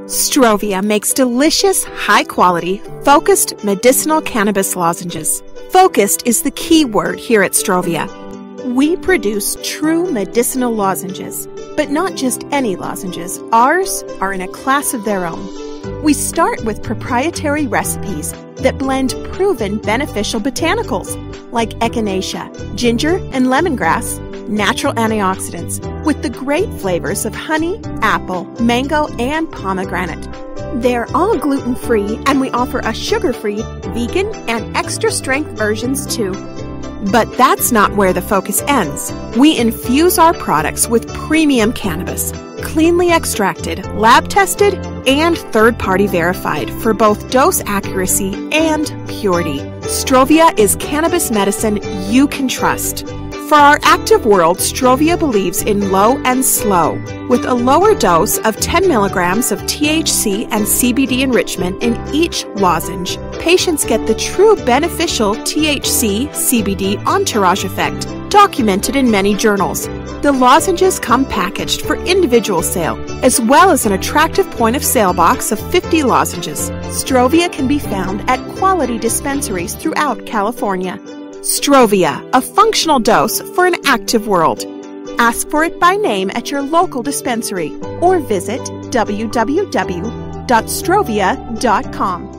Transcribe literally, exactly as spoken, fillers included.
Strovia makes delicious, high-quality, focused medicinal cannabis lozenges. Focused is the key word here at Strovia. We produce true medicinal lozenges, but not just any lozenges. Ours are in a class of their own. We start with proprietary recipes that blend proven beneficial botanicals like echinacea, ginger, and lemongrass, natural antioxidants, with the great flavors of honey, apple, mango, and pomegranate. They're all gluten-free, and we offer a sugar-free, vegan, and extra-strength versions too. But that's not where the focus ends. We infuse our products with premium cannabis, cleanly extracted, lab-tested, and third-party verified for both dose accuracy and purity. Strovia is cannabis medicine you can trust. For our active world, Strovia believes in low and slow. With a lower dose of ten milligrams of T H C and C B D enrichment in each lozenge, patients get the true beneficial T H C C B D entourage effect, documented in many journals. The lozenges come packaged for individual sale, as well as an attractive point-of-sale box of fifty lozenges. Strovia can be found at quality dispensaries throughout California. Strovia, a functional dose for an active world. Ask for it by name at your local dispensary or visit w w w dot strovia dot com.